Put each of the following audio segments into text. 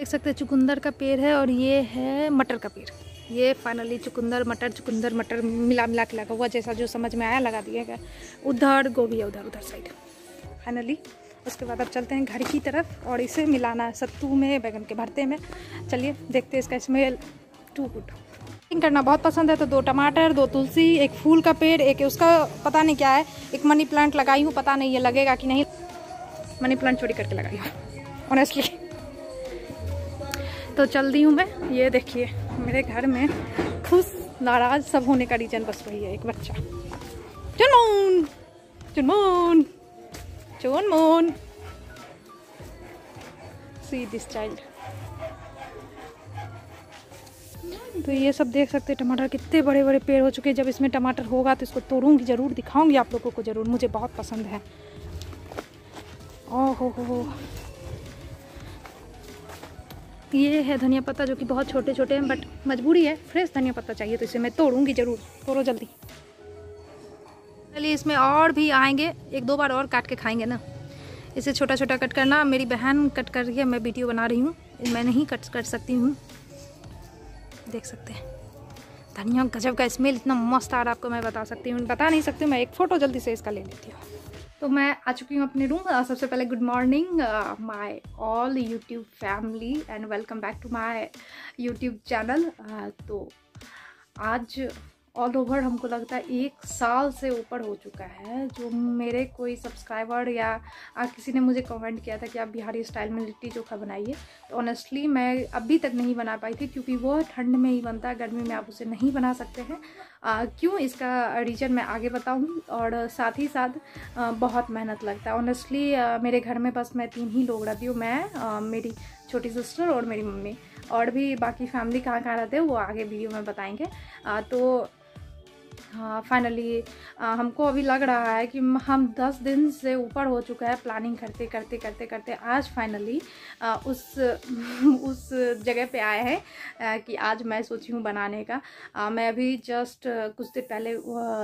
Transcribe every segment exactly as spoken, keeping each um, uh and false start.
देख सकते हैं चुकंदर का पेड़ है और ये है मटर का पेड़। ये फाइनली चुकंदर मटर चुकंदर मटर मिला मिला के लगा हुआ, जैसा जो समझ में आया लगा दिया गया। उधर गोभी है, उधर उधर साइड फाइनली। उसके बाद अब चलते हैं घर की तरफ और इसे मिलाना है सत्तू में, बैगन के भरते में। चलिए देखते हैं इसका स्मेल। टू गुड करना बहुत पसंद है, तो दो टमाटर, दो तुलसी, एक फूल का पेड़, एक उसका पता नहीं क्या है, एक मनी प्लांट लगाई हूँ, पता नहीं ये लगेगा कि नहीं। मनी प्लांट चोरी करके लगाई हूँ ऑनेस्टली। तो चल दी हूँ मैं। ये देखिए मेरे घर में खुश नाराज सब होने का रीजन बस वही है, एक बच्चा। चुनमुन चुनमुन चुनमुन, सी दिस चाइल्ड। तो ये सब देख सकते हैं टमाटर कितने बड़े बड़े पेड़ हो चुके हैं। जब इसमें टमाटर होगा तो इसको तोड़ूंगी ज़रूर, दिखाऊंगी आप लोगों को ज़रूर, मुझे बहुत पसंद है। ओह हो हो, ये है धनिया पत्ता जो कि बहुत छोटे छोटे हैं, बट मजबूरी है, फ्रेश धनिया पत्ता चाहिए तो इसे मैं तोड़ूंगी ज़रूर। तोड़ो जल्दी। चलिए इसमें और भी आएंगे, एक दो बार और काट के खाएंगे ना। इसे छोटा छोटा कट करना। मेरी बहन कट कर रही है, मैं वीडियो बना रही हूँ, मैं नहीं कट कर सकती हूँ। देख सकते हैं धनिया गजब का स्मेल इतना मस्त आ रहा है, आपको मैं बता सकती हूँ, बता नहीं सकती हूँ। मैं एक फ़ोटो जल्दी से इसका ले लेती हूँ। तो मैं आ चुकी हूँ अपने रूम। सबसे पहले good morning my all YouTube family and welcome back to my YouTube channel. तो आज ऑल ओवर हमको लगता है एक साल से ऊपर हो चुका है जो मेरे कोई सब्सक्राइबर या आ, किसी ने मुझे कमेंट किया था कि आप बिहारी स्टाइल में लिट्टी चोखा बनाइए। तो ऑनेस्टली मैं अभी तक नहीं बना पाई थी, क्योंकि वो ठंड में ही बनता है, गर्मी में आप उसे नहीं बना सकते हैं। आ, क्यों, इसका रीज़न मैं आगे बताऊंगी। और साथ ही साथ आ, बहुत मेहनत लगता है ऑनेस्टली। मेरे घर में बस मैं तीन ही लोग रहती हूँ, मैं आ, मेरी छोटी सिस्टर और मेरी मम्मी, और भी बाकी फैमिली कहाँ कहाँ रहते हैं वो आगे वीडियो में बताएंगे। आ, तो हाँ फाइनली हमको अभी लग रहा है कि हम दस दिन से ऊपर हो चुका है प्लानिंग करते करते करते करते आज फाइनली उस उस जगह पे आए हैं कि आज मैं सोची हूँ बनाने का। आ, मैं अभी जस्ट कुछ देर पहले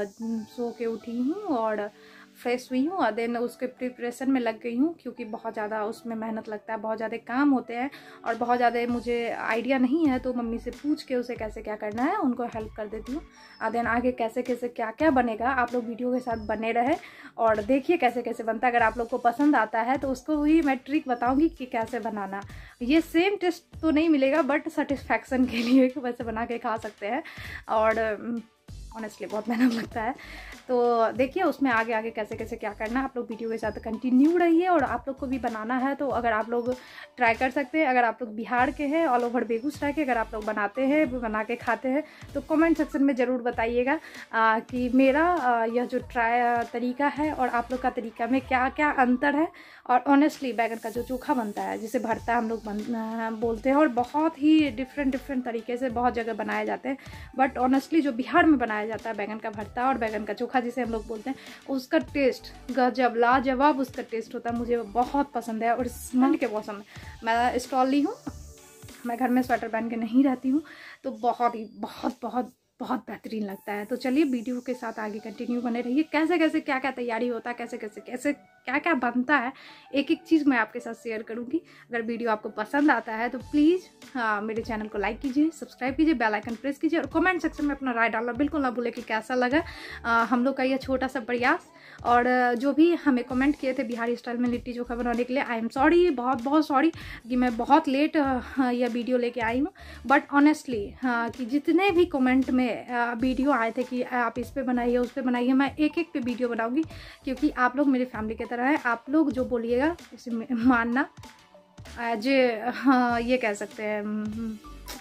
सो के उठी हूँ और फ्रेश हुई हूँ और देन उसके प्रिपरेशन में लग गई हूँ, क्योंकि बहुत ज़्यादा उसमें मेहनत लगता है, बहुत ज़्यादा काम होते हैं और बहुत ज़्यादा मुझे आइडिया नहीं है। तो मम्मी से पूछ के उसे कैसे क्या करना है उनको हेल्प कर देती हूँ। और देन आगे कैसे कैसे क्या क्या बनेगा, आप लोग वीडियो के साथ बने रहे और देखिए कैसे कैसे बनता है। अगर आप लोग को पसंद आता है तो उसको भी मैं ट्रिक बताऊँगी कि कैसे बनाना। ये सेम टेस्ट तो नहीं मिलेगा, बट सेटिस्फैक्शन के लिए वैसे बना के खा सकते हैं। और ऑनेस्टली बहुत मेहनत लगता है। तो देखिए उसमें आगे आगे कैसे कैसे क्या करना, आप लोग वीडियो के साथ कंटिन्यू रहिए। और आप लोग को भी बनाना है तो अगर आप लोग ट्राई कर सकते हैं, अगर आप लोग बिहार के हैं, ऑल ओवर बेगूसराय के, अगर आप लोग बनाते हैं बना के खाते हैं तो कमेंट सेक्शन में ज़रूर बताइएगा कि मेरा आ, यह जो ट्राई तरीका है और आप लोग का तरीका में क्या क्या अंतर है। और ऑनेस्टली बैगन का जो चोखा बनता है, जिसे भरता हम लोग बन बोलते हैं, और बहुत ही डिफरेंट डिफरेंट तरीके से बहुत जगह बनाए जाते हैं, बट ऑनेस्टली जो बिहार में बनाया जाता है बैगन का भरता और बैगन का चोखा जिसे हम लोग बोलते हैं, उसका टेस्ट गजब लाजवाब उसका टेस्ट होता है। मुझे बहुत पसंद है। और इस ठंड के मौसम में मैं स्टॉल ली हूँ, मैं घर में स्वेटर पहन के नहीं रहती हूँ, तो बहुत ही बहुत बहुत बहुत बेहतरीन लगता है। तो चलिए वीडियो के साथ आगे कंटिन्यू बने रहिए। कैसे कैसे क्या क्या तैयारी होता है, कैसे कैसे कैसे क्या क्या बनता है, एक एक चीज़ मैं आपके साथ शेयर करूँगी। अगर वीडियो आपको पसंद आता है तो प्लीज़ हाँ मेरे चैनल को लाइक कीजिए, सब्सक्राइब कीजिए, बेल आइकन प्रेस कीजिए और कमेंट सेक्शन में अपना राय डालना बिल्कुल ना भूले कि कैसा लगा आ, हम लोग का यह छोटा सा प्रयास। और जो भी हमें कमेंट किए थे बिहारी स्टाइल में लिट्टी चोखा बनाने के लिए, आई एम सॉरी, बहुत बहुत सॉरी कि मैं बहुत लेट यह वीडियो लेके आई हूँ। बट ऑनेस्टली हाँ कि जितने भी कमेंट में वीडियो आए थे कि आप इस पे बनाइए उस पे बनाइए, मैं एक एक पे वीडियो बनाऊंगी, क्योंकि आप लोग मेरी फैमिली की तरह है। आप लोग जो बोलिएगा उसे मानना एज हाँ ये कह सकते हैं,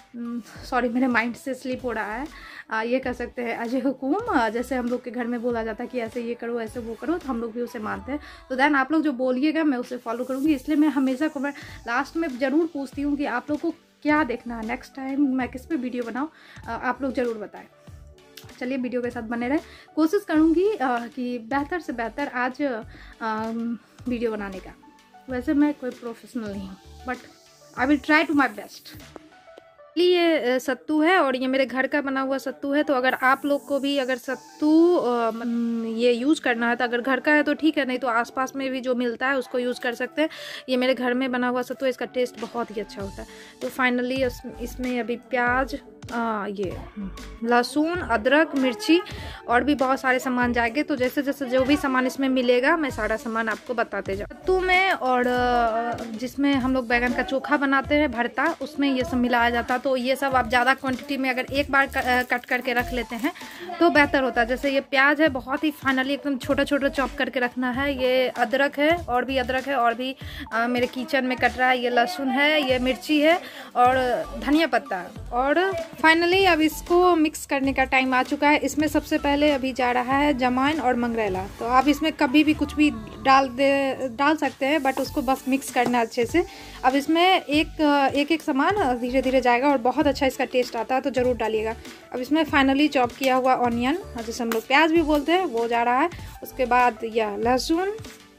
सॉरी मेरे माइंड से स्लिप हो रहा है, आ, ये कह सकते हैं अजय हुकुम। जैसे हम लोग के घर में बोला जाता है कि ऐसे ये करो ऐसे वो करो, तो हम लोग भी उसे मानते हैं। तो देन आप लोग जो बोलिएगा मैं उसे फॉलो करूँगी। इसलिए मैं हमेशा कमेंट लास्ट में ज़रूर पूछती हूँ कि आप लोग को क्या देखना है, नेक्स्ट टाइम मैं किस पे वीडियो बनाऊँ, आप लोग ज़रूर बताएं। चलिए वीडियो के साथ बने रहें। कोशिश करूँगी कि बेहतर से बेहतर आज आ, वीडियो बनाने का। वैसे मैं कोई प्रोफेशनल नहीं हूँ, but I will try to my best. ये सत्तू है और ये मेरे घर का बना हुआ सत्तू है। तो अगर आप लोग को भी अगर सत्तू ये यूज़ करना है तो अगर घर का है तो ठीक है, नहीं तो आसपास में भी जो मिलता है उसको यूज़ कर सकते हैं। ये मेरे घर में बना हुआ सत्तू है, इसका टेस्ट बहुत ही अच्छा होता है। तो फाइनली इसमें अभी प्याज, आ, ये लहसुन, अदरक, मिर्ची और भी बहुत सारे सामान जाएंगे। तो जैसे जैसे जो भी सामान इसमें मिलेगा मैं सारा सामान आपको बताते जाऊँ। सत्तू में और जिसमें हम लोग बैगन का चोखा बनाते हैं भरता, उसमें ये सब मिलाया जाता है। तो ये सब आप ज़्यादा क्वांटिटी में अगर एक बार कट करके रख लेते हैं तो बेहतर होता है। जैसे ये प्याज है, बहुत ही फाइनली एकदम छोटा छोटा चॉप करके रखना है। ये अदरक है और भी अदरक है और भी आ, मेरे किचन में कट रहा है। ये लहसुन है, ये मिर्ची है और धनिया पत्ता। और फाइनली अब इसको मिक्स करने का टाइम आ चुका है। इसमें सबसे पहले अभी जा रहा है जमाइन और मंगरेला। तो आप इसमें कभी भी कुछ भी डाल दे डाल सकते हैं, बट उसको बस मिक्स करना अच्छे से। अब इसमें एक एक एक सामान धीरे धीरे जाएगा और बहुत अच्छा इसका टेस्ट आता है, तो ज़रूर डालिएगा। अब इसमें फाइनली चॉप किया हुआ ऑनियन, जिसे हम लोग प्याज भी बोलते हैं, वो जा रहा है। उसके बाद यह लहसुन,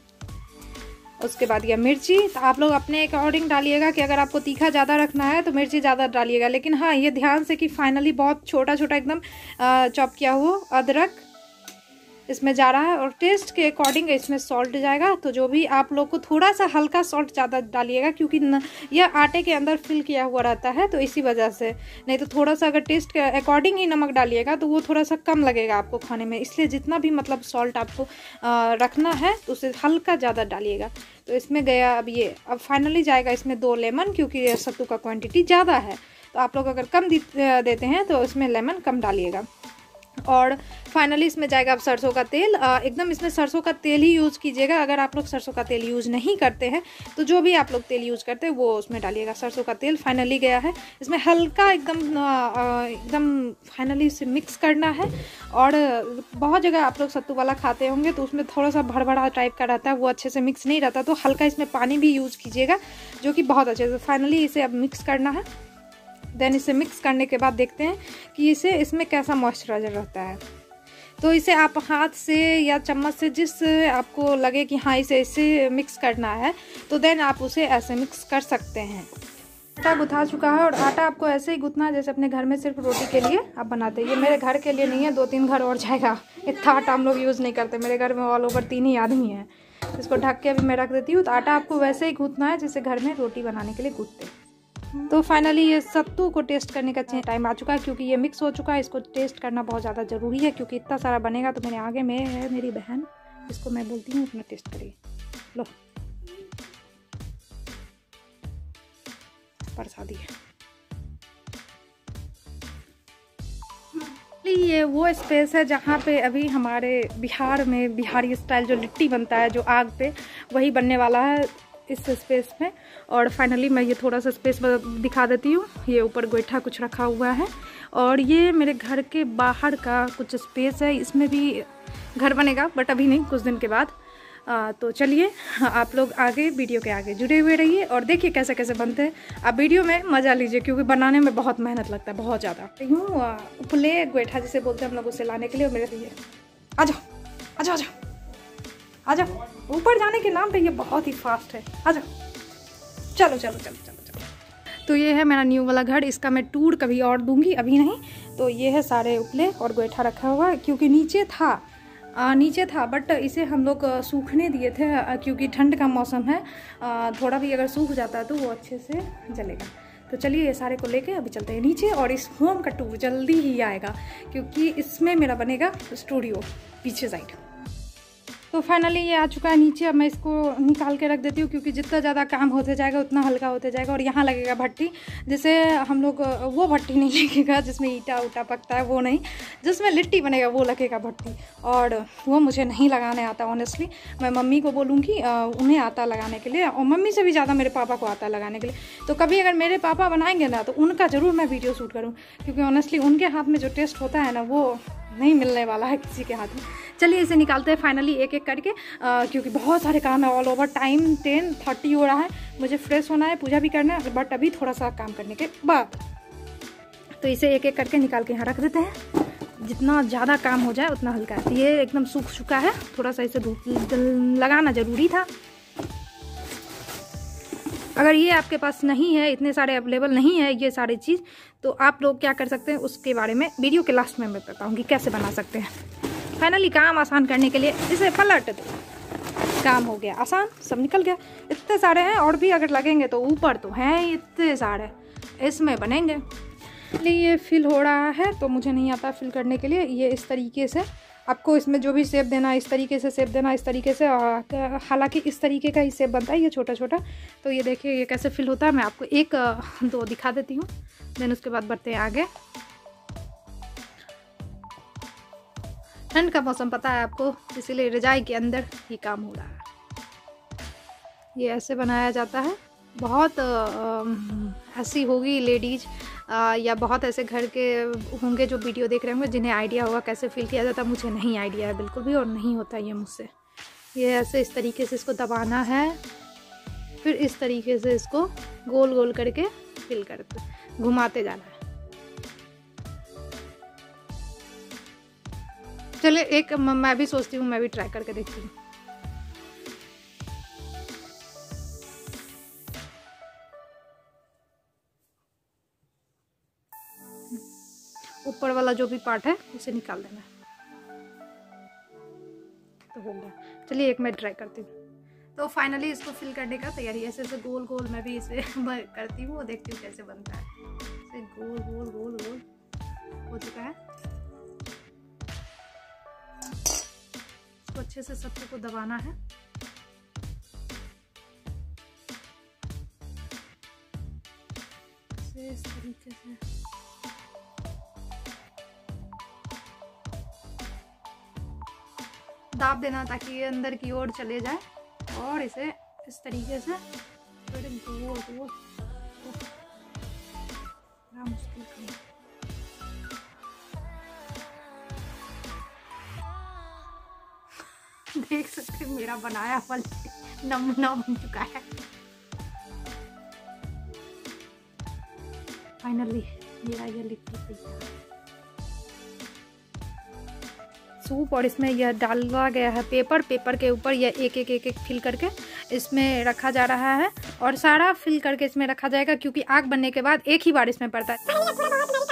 उसके बाद यह मिर्ची। तो आप लोग अपने अकॉर्डिंग डालिएगा कि अगर आपको तीखा ज़्यादा रखना है तो मिर्ची ज़्यादा डालिएगा। लेकिन हाँ, ये ध्यान से कि फाइनली बहुत छोटा छोटा एकदम चॉप किया हुआ अदरक इसमें जा रहा है। और टेस्ट के अकॉर्डिंग इसमें सॉल्ट जाएगा। तो जो भी आप लोग को थोड़ा सा हल्का सॉल्ट ज़्यादा डालिएगा, क्योंकि यह आटे के अंदर फिल किया हुआ रहता है, तो इसी वजह से। नहीं तो थोड़ा सा अगर टेस्ट के अकॉर्डिंग ही नमक डालिएगा तो वो थोड़ा सा कम लगेगा आपको खाने में। इसलिए जितना भी मतलब सॉल्ट आपको आ, रखना है तो उसे हल्का ज़्यादा डालिएगा। तो इसमें गया अब ये। अब फाइनली जाएगा इसमें दो लेमन, क्योंकि सत्तू का क्वान्टिटी ज़्यादा है। तो आप लोग अगर कम देते हैं तो इसमें लेमन कम डालिएगा। और फाइनली इसमें जाएगा अब सरसों का तेल। एकदम इसमें सरसों का तेल ही यूज़ कीजिएगा। अगर आप लोग सरसों का तेल यूज़ नहीं करते हैं तो जो भी आप लोग तेल यूज़ करते हैं वो उसमें डालिएगा। सरसों का तेल फाइनली गया है इसमें। हल्का एकदम एकदम फाइनली इसे मिक्स करना है। और बहुत जगह आप लोग सत्तू वाला खाते होंगे तो उसमें थोड़ा सा भरभरा टाइप का रहता है, वो अच्छे से मिक्स नहीं रहता। तो हल्का इसमें पानी भी यूज़ कीजिएगा, जो कि बहुत अच्छे से। फाइनली इसे अब मिक्स करना है। देन इसे मिक्स करने के बाद देखते हैं कि इसे इसमें कैसा मॉइस्चराइजर रहता है। तो इसे आप हाथ से या चम्मच से, जिस आपको लगे कि हाँ इसे इसे मिक्स करना है, तो देन आप उसे ऐसे मिक्स कर सकते हैं। आटा गुथा चुका है और आटा आपको ऐसे ही गूंथना है जैसे अपने घर में सिर्फ रोटी के लिए आप बनाते हैं। ये मेरे घर के लिए नहीं है, दो तीन घर और जाएगा। इतना आटा हम लोग यूज़ नहीं करते। मेरे घर में ऑल ओवर तीन ही आदमी हैं। इसको ढक के अभी मैं रख देती हूँ। तो आटा आपको वैसे ही गूंथना है जैसे घर में रोटी बनाने के लिए गूंथते हैं। तो फाइनली ये सत्तू को टेस्ट करने का टाइम आ चुका है, क्योंकि ये मिक्स हो चुका है। इसको टेस्ट करना बहुत ज़्यादा ज़रूरी है, क्योंकि इतना सारा बनेगा। तो मेरे आगे में है मेरी बहन, इसको मैं बोलती हूँ अपना टेस्ट करिए। लो, प्रसादी है। ये वो स्पेस है जहाँ पे अभी हमारे बिहार में बिहारी स्टाइल जो लिट्टी बनता है, जो आग पे, वही बनने वाला है इस स्पेस में। और फाइनली मैं ये थोड़ा सा स्पेस दिखा देती हूँ। ये ऊपर गोईठा कुछ रखा हुआ है और ये मेरे घर के बाहर का कुछ स्पेस है। इसमें भी घर बनेगा, बट अभी नहीं, कुछ दिन के बाद। आ, तो चलिए आप लोग आगे वीडियो के आगे जुड़े हुए रहिए और देखिए कैसे कैसे बनते हैं। आप वीडियो में मज़ा लीजिए, क्योंकि बनाने में बहुत मेहनत लगता है, बहुत ज़्यादा। यूँ उपले गोईठा जिसे बोलते हैं हम लोग, उसे लाने के लिए मेरे लिए आ जाओ आ जाओ आ जाओ आ जाओ। ऊपर जाने के नाम पे ये बहुत ही फास्ट है। आ जाओ, चलो चलो चलो चलो चलो। तो ये है मेरा न्यू वाला घर। इसका मैं टूर कभी और दूंगी, अभी नहीं। तो ये है सारे उपले और गोईठा रखा हुआ, क्योंकि नीचे था आ, नीचे था बट इसे हम लोग सूखने दिए थे, क्योंकि ठंड का मौसम है। आ, थोड़ा भी अगर सूख जाता है तो वो अच्छे से जलेगा। तो चलिए ये सारे को लेके अभी चलते हैं नीचे। और इस होम का टूर जल्दी ही आएगा, क्योंकि इसमें मेरा बनेगा स्टूडियो पीछे साइड। तो फाइनली ये आ चुका है नीचे। अब मैं इसको निकाल के रख देती हूँ, क्योंकि जितना ज़्यादा काम होते जाएगा उतना हल्का होते जाएगा। और यहाँ लगेगा भट्टी, जिसे हम लोग वो भट्टी नहीं लगेगा जिसमें ईटा उटा पकता है, वो नहीं, जिसमें लिट्टी बनेगा वो लगेगा भट्टी। और वो मुझे नहीं लगाने आता ऑनेस्टली। मैं मम्मी को बोलूँगी, उन्हें आता लगाने के लिए, और मम्मी से भी ज़्यादा मेरे पापा को आता लगाने के लिए। तो कभी अगर मेरे पापा बनाएंगे ना तो उनका ज़रूर मैं वीडियो शूट करूँ, क्योंकि ऑनेस्टली उनके हाथ में जो टेस्ट होता है ना, वो नहीं मिलने वाला है किसी के हाथ में। चलिए इसे निकालते हैं फाइनली एक एक करके, आ, क्योंकि बहुत सारे काम है all over. Time ten thirty हो रहा है, मुझे फ्रेश होना है, पूजा भी करना है, बट अभी थोड़ा सा काम करने के बाद। तो इसे एक एक करके निकाल के यहाँ रख देते हैं। जितना ज़्यादा काम हो जाए उतना हल्का है। ये एकदम सूख चुका है, थोड़ा सा इसे धूप लगाना ज़रूरी था। अगर ये आपके पास नहीं है, इतने सारे अवेलेबल नहीं है ये सारी चीज़, तो आप लोग क्या कर सकते हैं उसके बारे में वीडियो के लास्ट में मैं बताऊँगी कैसे बना सकते हैं। फाइनली काम आसान करने के लिए इसे पलट दो, काम हो गया आसान, सब निकल गया। इतने सारे हैं और भी अगर लगेंगे तो ऊपर तो हैं इतने सारे, इसमें बनेंगे। ये फिल हो रहा है तो मुझे नहीं आता फिल करने के लिए। ये इस तरीके से आपको इसमें जो भी शेप देना इस तरीके से शेप देना इस तरीके से, हालांकि इस तरीके का ही शेप बनता है ये छोटा छोटा। तो ये देखिए ये कैसे फिल होता है, मैं आपको एक दो दिखा देती हूँ, देन उसके बाद बढ़ते हैं आगे। ठंड का मौसम पता है आपको, इसीलिए रजाई के अंदर ही काम हो रहा है। ये ऐसे बनाया जाता है। बहुत ऐसी होगी लेडीज़ या बहुत ऐसे घर के होंगे जो वीडियो देख रहे होंगे जिन्हें आइडिया होगा कैसे फिल किया जाता है। मुझे नहीं आइडिया है बिल्कुल भी, और नहीं होता ये मुझसे। ये ऐसे इस तरीके से इसको दबाना है, फिर इस तरीके से इसको गोल गोल करके फिल करके घुमाते जाना है। चले एक मैं भी सोचती हूँ, मैं भी ट्राई करके देखती हूँ। ऊपर वाला जो भी पार्ट है उसे निकाल देना है तो हो गया। चलिए एक मैं ट्राई करती हूँ। तो फाइनली इसको फिल करने का तैयारी, ऐसे ऐसे गोल गोल मैं भी इसे करती हूँ, देखती हूँ कैसे बनता है। इसे गोल गोल गोल गोल हो चुका है। इसको अच्छे से सबको को दबाना है। इस तरीके से दाब देना ताकि ये अंदर की ओर चले जाए, और इसे इस तरीके से गोल गोल, मुश्किल काम। देख सकते हैं मेरा बनाया फल नमूना बन चुका है। फाइनली मेरा ये लिट्टी तैयार। सूप और इसमें यह डाला गया है पेपर, पेपर के ऊपर यह एक एक एक एक फिल करके इसमें रखा जा रहा है, और सारा फिल करके इसमें रखा जाएगा क्योंकि आग बनने के बाद एक ही बार इसमें पड़ता है।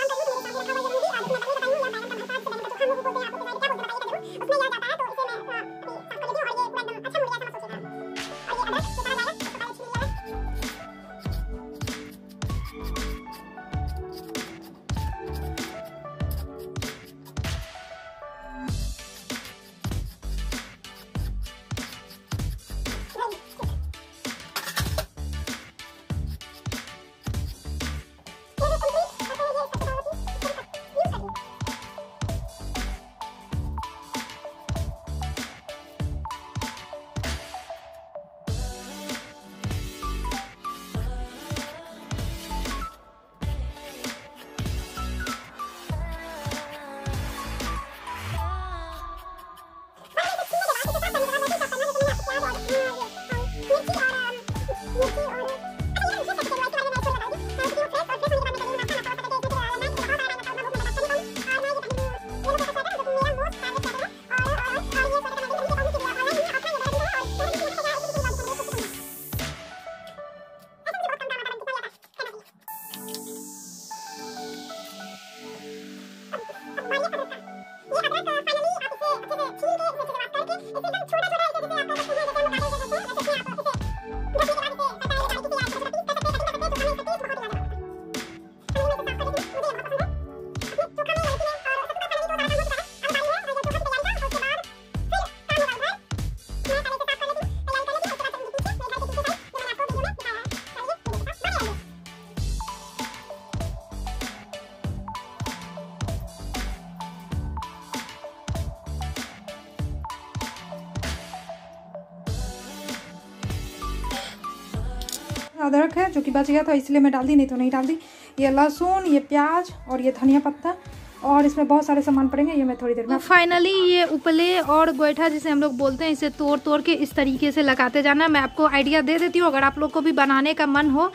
अदरक है जो कि बच गया था इसलिए मैं डाल दी, नहीं तो नहीं डाल दी। ये लहसुन, ये प्याज और ये धनिया पत्ता, और इसमें बहुत सारे सामान पड़ेंगे, ये मैं थोड़ी देर में। तो फाइनली ये उपले और गोईठा जिसे हम लोग बोलते हैं, इसे तोड़ तोड़ के इस तरीके से लगाते जाना। मैं आपको आइडिया दे देती हूँ, अगर आप लोग को भी बनाने का मन हो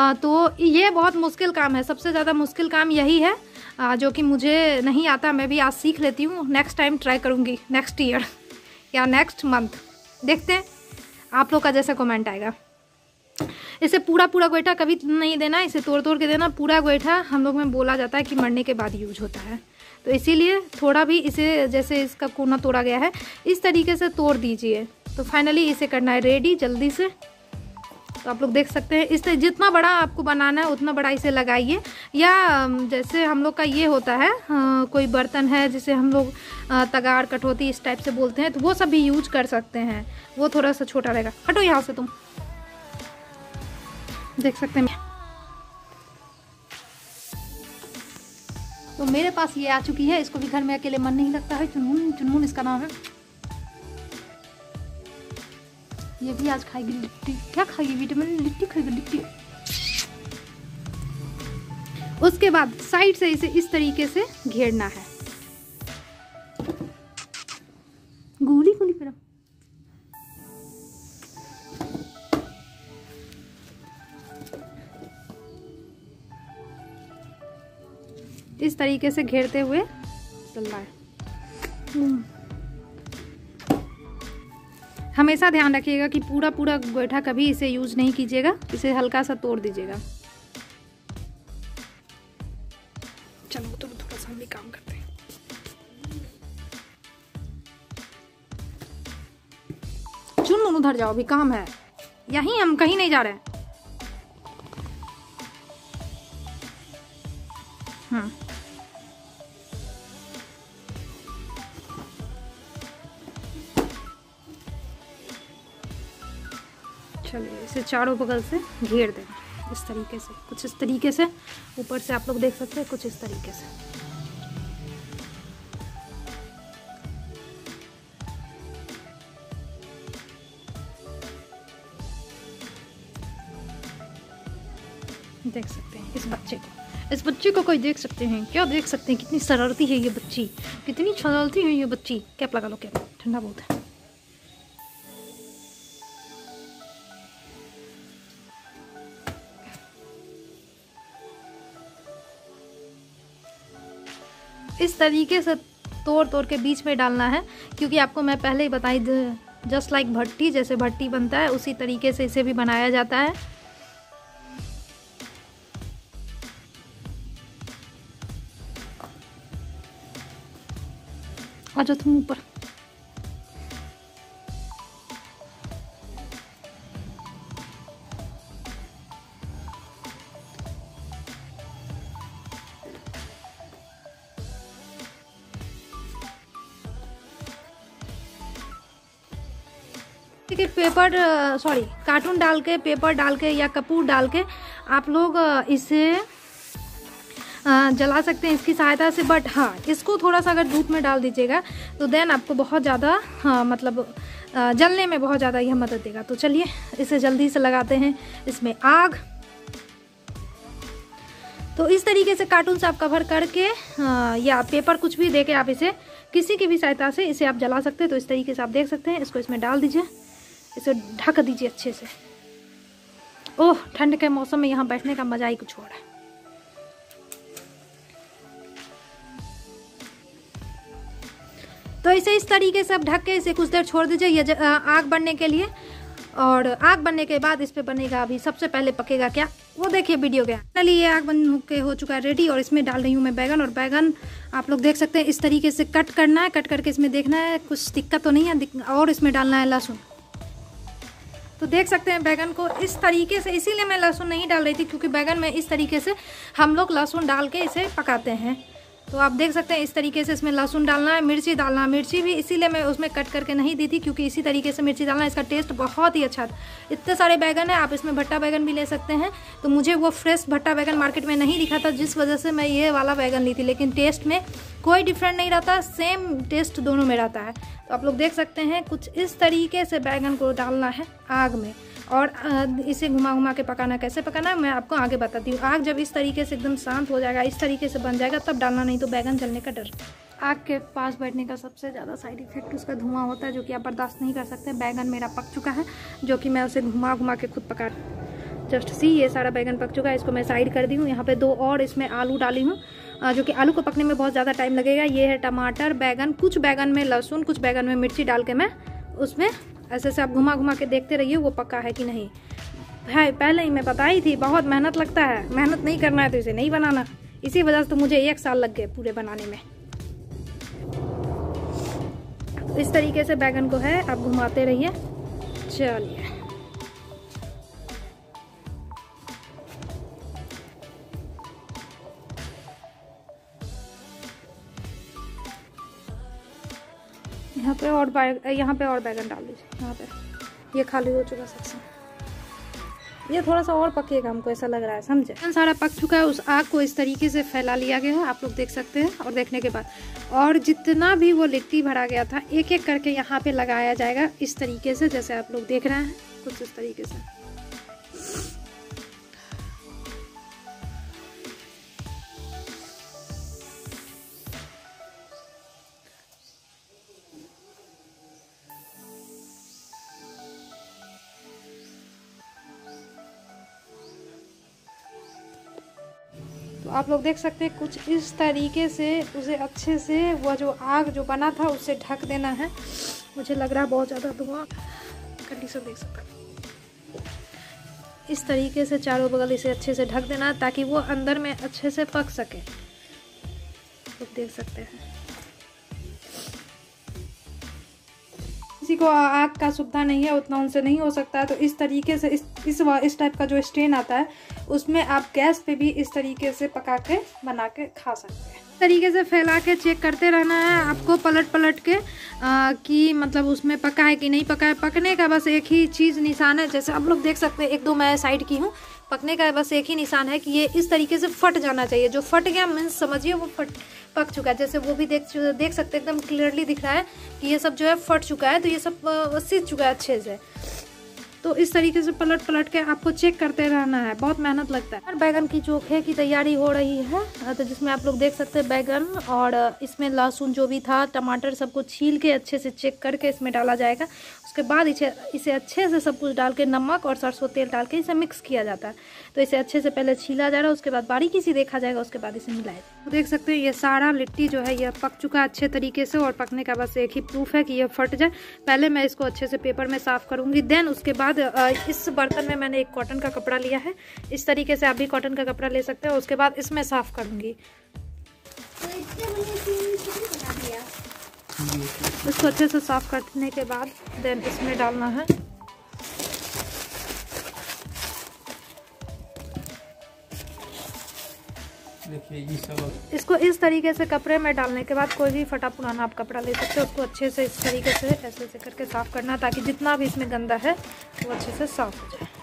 तो ये बहुत मुश्किल काम है। सबसे ज़्यादा मुश्किल काम यही है जो कि मुझे नहीं आता। मैं भी आज सीख लेती हूँ, नेक्स्ट टाइम ट्राई करूँगी, नेक्स्ट ईयर या नेक्स्ट मंथ, देखते हैं आप लोग का जैसा कमेंट आएगा। इसे पूरा पूरा गोईठा कभी नहीं देना, इसे तोड़ तोड़ के देना। पूरा गोईठा हम लोग में बोला जाता है कि मरने के बाद यूज होता है, तो इसीलिए थोड़ा भी इसे, जैसे इसका कोना तोड़ा गया है, इस तरीके से तोड़ दीजिए। तो फाइनली इसे करना है रेडी जल्दी से। तो आप लोग देख सकते हैं, इससे जितना बड़ा आपको बनाना है उतना बड़ा इसे लगाइए। या जैसे हम लोग का ये होता है, आ, कोई बर्तन है जिसे हम लोग आ, तगाड़ कटोती इस टाइप से बोलते हैं, तो वो सब भी यूज कर सकते हैं। वो थोड़ा सा छोटा रहेगा। हटो यहाँ से, तुम देख सकते हैं। तो मेरे पास ये आ चुकी है। इसको भी घर में अकेले मन नहीं लगता है। चुनमुन, चुनमुन इसका नाम है। ये भी आज खाएगी लिट्टी। क्या खाएगी? विटामिन लिट्टी खाएगी, लिट्टी। उसके बाद साइड से इसे इस तरीके से घेरना है। गोली गोली फिर इस तरीके से घेरते हुए चल रहा है। हमेशा ध्यान रखिएगा कि पूरा पूरा गोईठा कभी इसे यूज नहीं कीजिएगा, इसे हल्का सा तोड़ दीजिएगा। चलो तो थोड़ा सा हम भी काम करते हैं। चुन उधर जाओ, भी काम है। यहीं, हम कहीं नहीं जा रहे हैं। हाँ, चलिए इसे चारों बगल से घेर दें इस तरीके से, कुछ इस तरीके से। ऊपर से आप लोग देख सकते हैं, कुछ इस तरीके से। देख सकते हैं इस बच्चे को, इस बच्चे को कोई देख सकते हैं क्या? देख सकते हैं कितनी शरारती है ये बच्ची, कितनी शरारती है ये बच्ची। कैप लगा लो, कैप, ठंडा बहुत है। इस तरीके से तोड़ तोड़ के बीच में डालना है, क्योंकि आपको मैं पहले ही बताई, जस्ट लाइक भट्टी, जैसे भट्टी बनता है उसी तरीके से इसे भी बनाया जाता है। आजा तुम ऊपर। पेपर, सॉरी कार्टून डाल के, पेपर डाल के या कपूर डाल के आप लोग इसे जला सकते हैं इसकी सहायता से। बट हाँ, इसको थोड़ा सा अगर धूप में डाल दीजिएगा तो देन आपको बहुत ज़्यादा, हाँ मतलब जलने में बहुत ज़्यादा यह मदद देगा। तो चलिए इसे जल्दी से लगाते हैं इसमें आग। तो इस तरीके से कार्टून से आप कवर करके या पेपर कुछ भी देके आप इसे किसी की भी सहायता से इसे आप जला सकते हैं। तो इस तरीके से आप देख सकते हैं। इसको इसमें डाल दीजिए, इसे ढक दीजिए अच्छे से। ओह, ठंड के मौसम में यहाँ बैठने का मजा ही कुछ और है। तो इसे इस तरीके से आप ढक के इसे कुछ देर छोड़ दीजिए ये आग बनने के लिए। और आग बनने के बाद इस पे बनेगा, अभी सबसे पहले पकेगा क्या वो देखिए वीडियो गया। चलिए ये आग बन के हो चुका है रेडी, और इसमें डाल रही हूँ मैं बैगन। और बैगन आप लोग देख सकते हैं इस तरीके से कट करना है, कट करके इसमें देखना है कुछ दिक्कत तो नहीं है। और इसमें डालना है लहसुन। तो देख सकते हैं बैगन को इस तरीके से, इसीलिए मैं लहसुन नहीं डाल रही थी क्योंकि बैगन में इस तरीके से हम लोग लहसुन डाल के इसे पकाते हैं। तो आप देख सकते हैं इस तरीके से इसमें लहसुन डालना है, मिर्ची डालना है। मिर्ची भी इसीलिए मैं उसमें कट करके नहीं दी थी क्योंकि इसी तरीके से मिर्ची डालना है, इसका टेस्ट बहुत ही अच्छा। इतने सारे बैगन है, आप इसमें भट्टा बैगन भी ले सकते हैं। तो मुझे वो फ्रेश भट्टा बैगन मार्केट में नहीं दिखा था, जिस वजह से मैं ये वाला बैगन ली थी। लेकिन टेस्ट में कोई डिफरेंट नहीं रहता, सेम टेस्ट दोनों में रहता है। तो आप लोग देख सकते हैं कुछ इस तरीके से बैगन को डालना है आग में, और इसे घुमा घुमा के पकाना। कैसे पकाना है मैं आपको आगे बताती हूँ। आग जब इस तरीके से एकदम शांत हो जाएगा, इस तरीके से बन जाएगा, तब डालना, नहीं तो बैगन जलने का डर। आग के पास बैठने का सबसे ज़्यादा साइड इफेक्ट उसका धुआं होता है, जो कि आप बर्दाश्त नहीं कर सकते। बैगन मेरा पक चुका है, जो कि मैं उसे घुमा घुमा के खुद पका, जस्ट सी ये सारा बैगन पक चुका है। इसको मैं साइड कर दी हूँ। यहाँ पे दो और इसमें आलू डाली हूँ, जो कि आलू को पकने में बहुत ज़्यादा टाइम लगेगा। ये है टमाटर, बैगन, कुछ बैगन में लहसुन, कुछ बैगन में मिर्ची डाल के मैं उसमें ऐसे से आप घुमा घुमा के देखते रहिए वो पका है कि नहीं। भाई पहले ही मैं बताई थी, बहुत मेहनत लगता है, मेहनत नहीं करना है तो इसे नहीं बनाना। इसी वजह से तो मुझे एक साल लग गए पूरे बनाने में। इस तरीके से बैगन को है आप घुमाते रहिए। चलिए यहाँ पे और बैग यहाँ पे और बैगन डाल दीजिए। यहाँ पे ये खाली हो चुका सेक्शन, ये थोड़ा सा और पकेगा, हमको ऐसा लग रहा है, समझे। सारा पक चुका है। उस आग को इस तरीके से फैला लिया गया है, आप लोग देख सकते हैं। और देखने के बाद और जितना भी वो लिट्टी भरा गया था एक एक करके यहाँ पे लगाया जाएगा इस तरीके से, जैसे आप लोग देख रहे हैं कुछ इस तरीके से। तो आप लोग देख सकते हैं कुछ इस तरीके से उसे अच्छे से वो जो आग जो बना था उससे ढक देना है। मुझे लग रहा है बहुत ज़्यादा धुआं, कंडीशन देख सकते हैं। इस तरीके से चारों बगल इसे अच्छे से ढक देना ताकि वो अंदर में अच्छे से पक सके। तो देख सकते हैं किसी को आग का सुविधा नहीं है उतना उनसे नहीं हो सकता है, तो इस तरीके से इस इस इस टाइप का जो स्टेन आता है उसमें आप गैस पे भी इस तरीके से पका के बना के खा सकते हैं। इस तरीके से फैला के चेक करते रहना है आपको पलट पलट के आ, कि मतलब उसमें पका है कि नहीं पका है। पकने का बस एक ही चीज़ निशान है, जैसे आप लोग देख सकते हैं। एक दो मैं साइड की हूँ, पकने का बस एक ही निशान है कि ये इस तरीके से फट जाना चाहिए। जो फट गया मीन्स समझिए वो फट पक चुका है। जैसे वो भी देख देख सकते हैं, एकदम क्लियरली दिख रहा है कि ये सब जो है फट चुका है, तो ये सब सीज चुका है अच्छे से। तो इस तरीके से पलट पलट के आपको चेक करते रहना है, बहुत मेहनत लगता है। और बैगन की चोखे की तैयारी हो रही है, तो जिसमें आप लोग देख सकते हैं बैगन और इसमें लहसुन जो भी था, टमाटर, सबको छील के अच्छे से चेक करके इसमें डाला जाएगा। उसके बाद इसे इसे अच्छे से सब कुछ डाल के नमक और सरसों तेल डाल के इसे मिक्स किया जाता है। तो इसे अच्छे से पहले छीला जा रहा है, उसके बाद बारीकी से देखा जाएगा, उसके बाद इसे मिलाया जाएगा। तो देख सकते हैं ये सारा लिट्टी जो है ये पक चुका है अच्छे तरीके से। और पकने का बस एक ही प्रूफ है कि ये फट जाए। पहले मैं इसको अच्छे से पेपर में साफ़ करूँगी, देन उसके बाद इस बर्तन में मैंने एक कॉटन का कपड़ा लिया है। इस तरीके से आप भी कॉटन का कपड़ा ले सकते हैं। उसके बाद इसमें साफ़ करूँगी। इसको अच्छे से साफ करने के बाद देन इसमें डालना है। देखिए ये सब इसको इस तरीके से कपड़े में डालने के बाद कोई भी फटा पुराना आप कपड़ा ले सकते हो, उसको अच्छे से इस तरीके से ऐसे ऐसे करके साफ करना ताकि जितना भी इसमें गंदा है वो अच्छे से साफ हो जाए।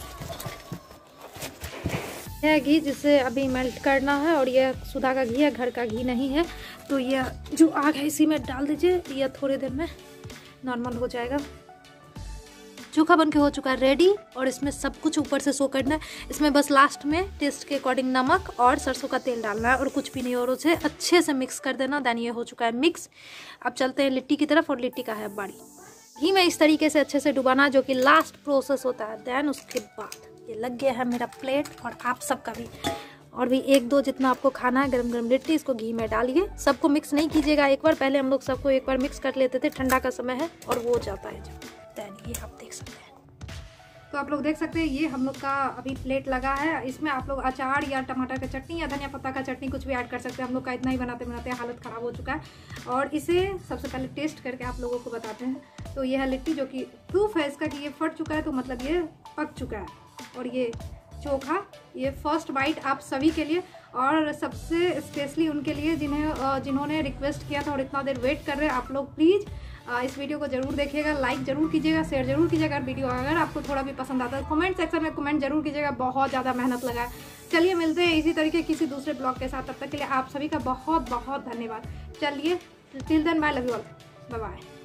यह घी जिसे अभी मेल्ट करना है और यह सुधा का घी है, घर का घी नहीं है। तो यह जो आग है इसी में डाल दीजिए, यह थोड़ी देर में नॉर्मल हो जाएगा। चोखा बन के हो चुका है रेडी। और इसमें सब कुछ ऊपर से शो करना है। इसमें बस लास्ट में टेस्ट के अकॉर्डिंग नमक और सरसों का तेल डालना है और कुछ भी नहीं, और उसे अच्छे से मिक्स कर देना। देन ये हो चुका है मिक्स। अब चलते हैं लिट्टी की तरफ, और लिट्टी का है बारी। घी में इस तरीके से अच्छे से डुबाना, जो कि लास्ट प्रोसेस होता है। देन उसके बाद ये लग गया है मेरा प्लेट, और आप सबका भी, और भी एक दो जितना आपको खाना है गरम गरम लिट्टी, इसको घी में डालिए। सबको मिक्स नहीं कीजिएगा एक बार, पहले हम लोग सबको एक बार मिक्स कर लेते थे, ठंडा का समय है और वो जाता है जब। देन ये आप देख सकते हैं। तो आप लोग देख सकते हैं ये हम लोग का अभी प्लेट लगा है। इसमें आप लोग अचार या टमाटर का चटनी या धनिया पत्ता का चटनी कुछ भी ऐड कर सकते हैं। हम लोग का इतना ही बनाते बनाते हालत ख़राब हो चुका है। और इसे सबसे पहले टेस्ट करके आप लोगों को बताते हैं। तो ये है लिट्टी, जो कि प्रूफ है इसका कि ये फट चुका है, तो मतलब ये पक चुका है। और ये चोखा, ये फर्स्ट बाइट आप सभी के लिए, और सबसे स्पेशली उनके लिए जिन्हें जिन्होंने रिक्वेस्ट किया था और इतना देर वेट कर रहे हैं। आप लोग प्लीज़ इस वीडियो को जरूर देखिएगा, लाइक जरूर कीजिएगा, शेयर जरूर कीजिएगा। अगर वीडियो अगर आपको थोड़ा भी पसंद आता है कमेंट सेक्शन में कमेंट जरूर कीजिएगा। बहुत ज़्यादा मेहनत लगा है। चलिए मिलते हैं इसी तरीके किसी दूसरे ब्लॉग के साथ। तब तक के लिए आप सभी का बहुत बहुत धन्यवाद। चलिए till then bye, love you all, bye bye.